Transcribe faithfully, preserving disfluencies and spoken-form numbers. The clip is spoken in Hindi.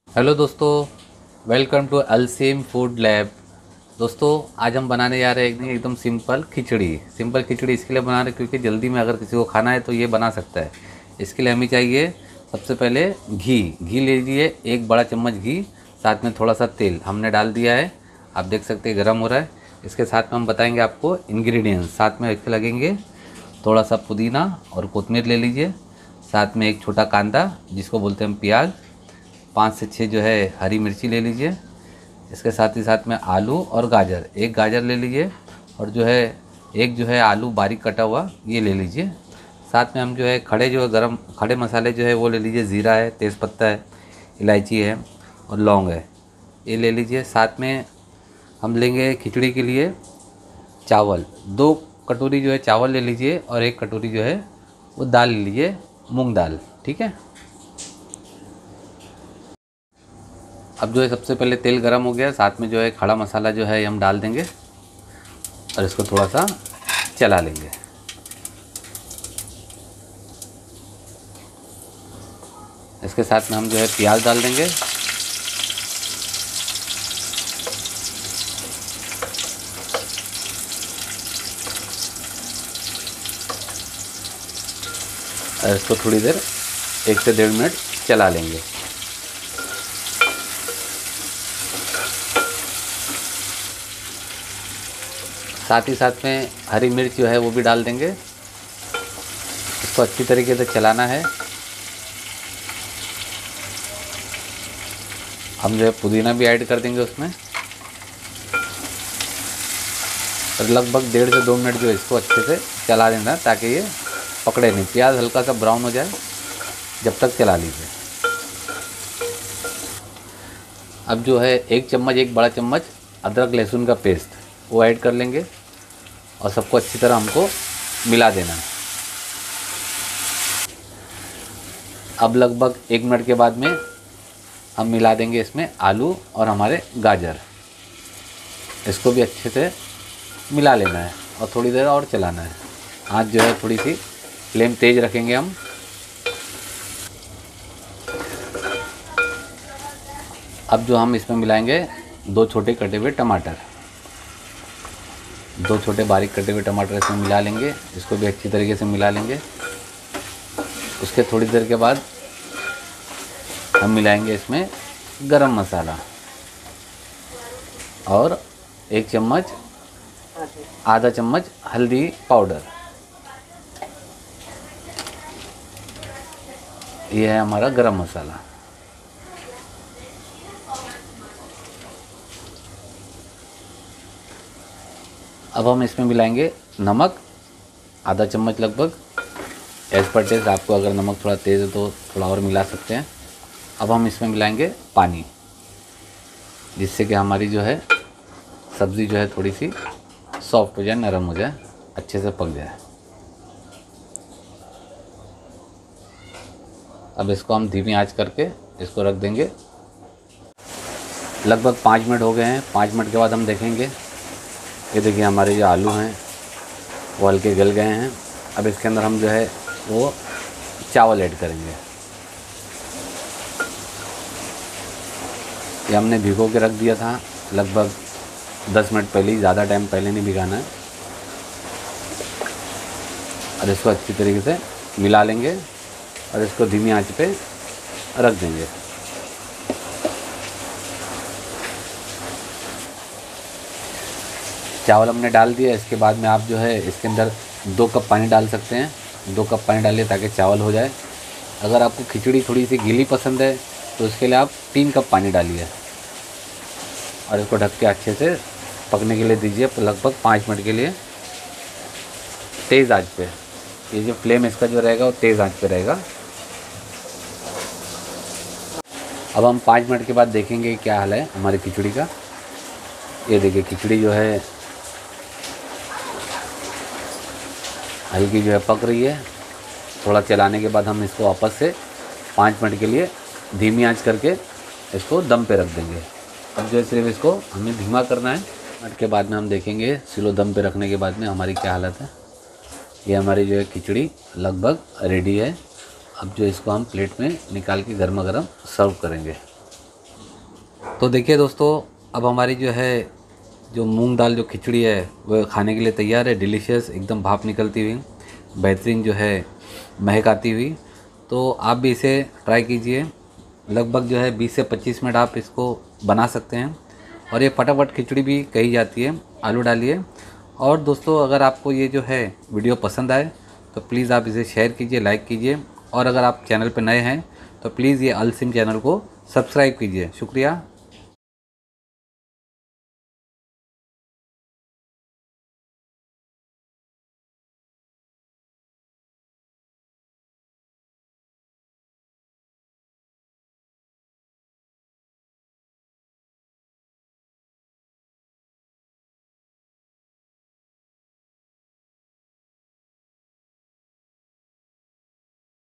हेलो दोस्तों, welcome to Alseem food lab. दोस्तों, आज हम बनाने जा रहे हैं एक एकदम सिंपल खिचड़ी। सिंपल खिचड़ी इसके लिए बना रहे हैं क्योंकि जल्दी में अगर किसी को खाना है तो ये बना सकता है। इसके लिए हमें चाहिए सबसे पहले घी। घी ले लीजिए, एक बड़ा चम्मच घी, साथ में थोड़ा सा तेल हमने डाल दिया है। आप देख सकते हैं गर्म हो रहा है। इसके साथ में हम बताएंगे आपको इंग्रेडिएंट्स। साथ में इसके लगेंगे थोड़ा सा पुदीना और कोतमीर ले लीजिए, साथ में एक छोटा कांदा जिसको बोलते हैं हम प्याज, पाँच से छः जो है हरी मिर्ची ले लीजिए। इसके साथ ही साथ में आलू और गाजर, एक गाजर ले लीजिए, और जो है एक जो है आलू बारीक कटा हुआ ये ले लीजिए। साथ में हम जो है खड़े जो है गरम खड़े मसाले जो है वो ले लीजिए। ज़ीरा है, तेज़पत्ता है, इलायची है और लौंग है, ये ले लीजिए। साथ में हम लेंगे खिचड़ी के लिए चावल, दो कटोरी जो है चावल ले लीजिए, और एक कटोरी जो है वो दाल ले लीजिए, मूंग दाल। ठीक है। अब जो है सबसे पहले तेल गरम हो गया, साथ में जो है खड़ा मसाला जो है हम डाल देंगे और इसको थोड़ा सा चला लेंगे। इसके साथ में हम जो है प्याज डाल देंगे, और इसको थोड़ी देर एक से डेढ़ मिनट चला लेंगे। साथ ही साथ में हरी मिर्च जो है वो भी डाल देंगे। इसको अच्छी तरीके से चलाना है। हम जो है पुदीना भी ऐड कर देंगे उसमें, और लगभग डेढ़ से दो मिनट जो है इसको अच्छे से चला देना ताकि ये पकड़े नहीं। प्याज हल्का सा ब्राउन हो जाए जब तक चला लीजिए। अब जो है एक चम्मच एक बड़ा चम्मच अदरक लहसुन का पेस्ट वो ऐड कर लेंगे और सबको अच्छी तरह हमको मिला देना है। अब लगभग एक मिनट के बाद में हम मिला देंगे इसमें आलू और हमारे गाजर। इसको भी अच्छे से मिला लेना है और थोड़ी देर और चलाना है। आँच जो है थोड़ी सी फ्लेम तेज़ रखेंगे हम। अब जो हम इसमें मिलाएंगे दो छोटे कटे हुए टमाटर, दो छोटे बारीक कटे हुए टमाटर इसमें मिला लेंगे। इसको भी अच्छी तरीके से मिला लेंगे। उसके थोड़ी देर के बाद हम मिलाएंगे इसमें गरम मसाला और एक चम्मच आधा चम्मच हल्दी पाउडर। ये है हमारा गरम मसाला। अब हम इसमें मिलाएंगे नमक, आधा चम्मच लगभग, एज पर टेस्ट। आपको अगर नमक थोड़ा तेज़ है तो थोड़ा और मिला सकते हैं। अब हम इसमें मिलाएंगे पानी, जिससे कि हमारी जो है सब्ज़ी जो है थोड़ी सी सॉफ्ट हो जाए, नरम हो जाए, अच्छे से पक जाए। अब इसको हम धीमी आंच करके इसको रख देंगे। लगभग पाँच मिनट हो गए हैं। पाँच मिनट के बाद हम देखेंगे, ये देखिए हमारे जो आलू हैं वो हल्के गल गए हैं। अब इसके अंदर हम जो है वो चावल ऐड करेंगे। ये हमने भिगो के रख दिया था लगभग दस मिनट पहले ही, ज़्यादा टाइम पहले नहीं भिगाना है। और इसको अच्छी तरीके से मिला लेंगे और इसको धीमी आंच पे रख देंगे। चावल हमने डाल दिया। इसके बाद में आप जो है इसके अंदर दो कप पानी डाल सकते हैं। दो कप पानी डालिए ताकि चावल हो जाए। अगर आपको खिचड़ी थोड़ी सी गीली पसंद है तो इसके लिए आप तीन कप पानी डालिए और इसको ढक के अच्छे से पकने के लिए दीजिए, लगभग पाँच मिनट के लिए तेज़ आंच पे। ये जो फ्लेम इसका जो रहेगा वो तेज़ आंच पे रहेगा। अब हम पाँच मिनट के बाद देखेंगे क्या हाल है हमारी खिचड़ी का। ये देखिए खिचड़ी जो है हल्की जो है पक रही है। थोड़ा चलाने के बाद हम इसको वापस से पाँच मिनट के लिए धीमी आंच करके इसको दम पे रख देंगे। अब जो है सिर्फ इसको हमें धीमा करना है। मिनट के बाद में हम देखेंगे स्लो दम पे रखने के बाद में हमारी क्या हालत है। ये हमारी जो है खिचड़ी लगभग रेडी है। अब जो इसको हम प्लेट में निकाल के गर्मा गर्म सर्व करेंगे। तो देखिए दोस्तों, अब हमारी जो है जो मूंग दाल जो खिचड़ी है वो खाने के लिए तैयार है। डिलीशियस, एकदम भाप निकलती हुई, बेहतरीन जो है महक आती हुई। तो आप भी इसे ट्राई कीजिए। लगभग जो है बीस से पच्चीस मिनट आप इसको बना सकते हैं और ये फटाफट खिचड़ी भी कही जाती है। आलू डालिए। और दोस्तों, अगर आपको ये जो है वीडियो पसंद आए तो प्लीज़ आप इसे शेयर कीजिए, लाइक कीजिए। और अगर आप चैनल पर नए हैं तो प्लीज़ ये अल सिम चैनल को सब्सक्राइब कीजिए। शुक्रिया।